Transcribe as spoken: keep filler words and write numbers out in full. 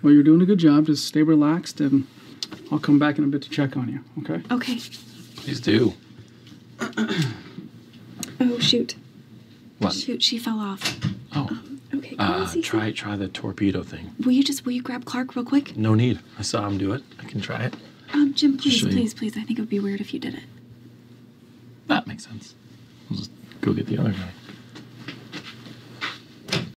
Well, you're doing a good job. Just stay relaxed, and I'll come back in a bit to check on you, okay? Okay. Please do. Oh, shoot. What? Shoot, she fell off. Oh. Um, okay, Uh, try, try the torpedo thing. Will you just, will you grab Clark real quick? No need. I saw him do it. I can try it. Um, Jim, please, Show you. please, please. I think it would be weird if you did it. That makes sense. I'll just go get the other guy.